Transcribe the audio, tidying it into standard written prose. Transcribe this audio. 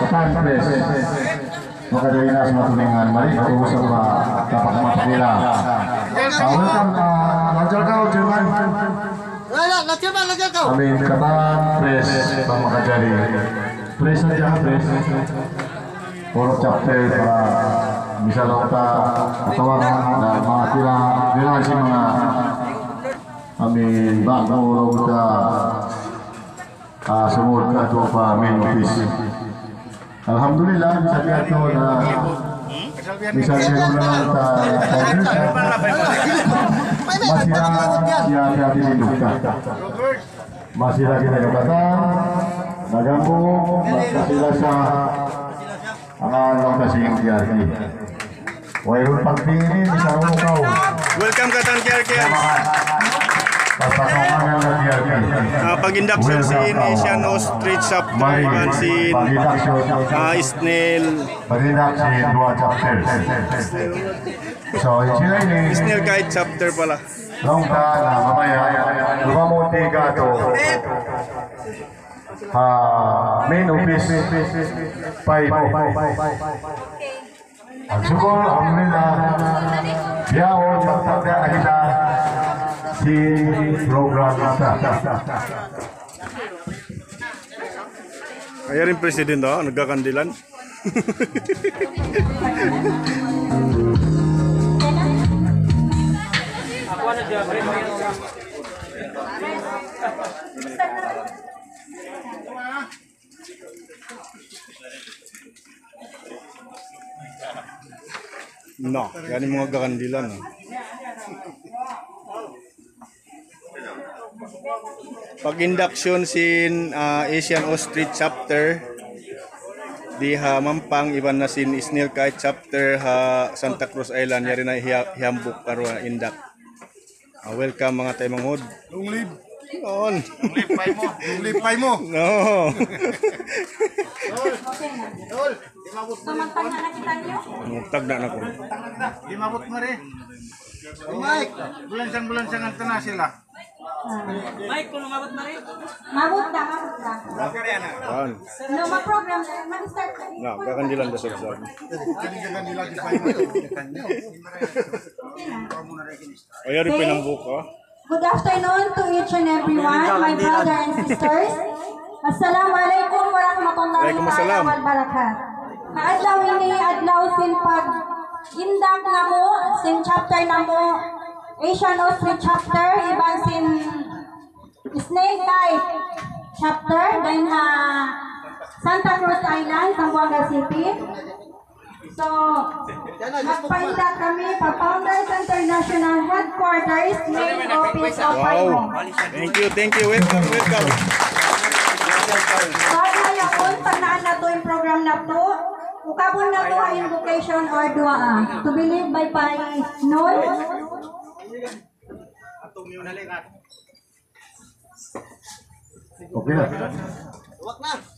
Katan Press. Makadali na sa mga tulingan. Mali, mag-uusap na kapag nila. Welcome, Lanjar Kao, Jerman. Amin, Katan Press, Makadali. Press na dyan, press. Puro chapter para bisa lauta katawan na mga nila si mga amin bago lauta sumud ka ito pa main office. Alhamdulillah bisa lihat ito na bisa lihat na lauta masih lagi hidupkan masih lagi hidupkan naganggu masih lasa ang kasing KRK. Wayron pagpili sa ukaw. Welcome Katan KRK. Pasakangan ng KRK. Pag-induction sin Asian Street Chapter and sin Isnel. Pag-induction dua chapter. So, sila ini Isnel kahit chapter pala. Long ka na mamaya lumamuti ka to. Main office Pai ang syukur alhamdulillah biawon magtanda kita si program kita. Kaya rin presiden daw nagkakandilan. No, yan yung mga kakandilan. No? Pag-induction sin Asian Street Chapter di ha Mampang iban na sin Isnel kahit chapter ha Santa Cruz Island yari na hiyambuk karon indak. Welcome mga tayo mangod. Lunglib. On. Lunglib pay mo. No. Dol. Samantang na nakita niyo? Tag na ko. Limabot mo rin. Mike. Bulansang ang tana sila. Mike, kung lumabot na rin? Mabot na. On. No, ma-program na. Mag-start na. Na, kakandilan ba sa Kanilang nila di pay mo. Ayari pinambuk ha. Good afternoon to each and everyone, my brother and sisters. Assalamualaikum warahmatullahi Waalaikumsalam. wabarakatuh. Kaadlaw ini adlaw sin pag indak namo sin chapter namo Asian Street Chapter iban sin Snake Type Chapter then Santa Cruz Island, Zamboanga City. So, magpaindak kami pa Founders International Headquarters, main office of Paimo. Thank you. Welcome. So, ngayon, tagnaan na to yung program na to. Ukabon na to ang invocation or dua. To believe by Pai Noon. Okay na. Wak na.